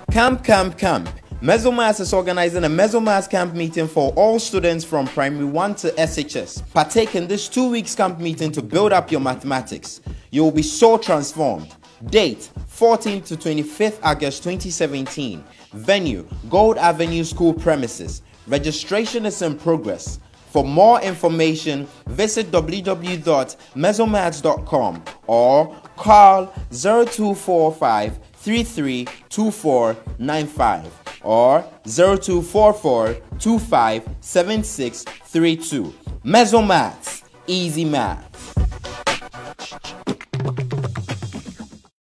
Camp. Mezzo is organizing a Mezzo camp meeting for all students from primary 1 to SHS. Partake in this 2 weeks camp meeting to build up your mathematics. You will be so transformed. Date 14th to 25th August 2017. Venue Gold Avenue School premises. Registration is in progress. For more information, visit www.mezzomaths.com or call 0245 332495 or 0244 257632. Mezzo Maths, easy math.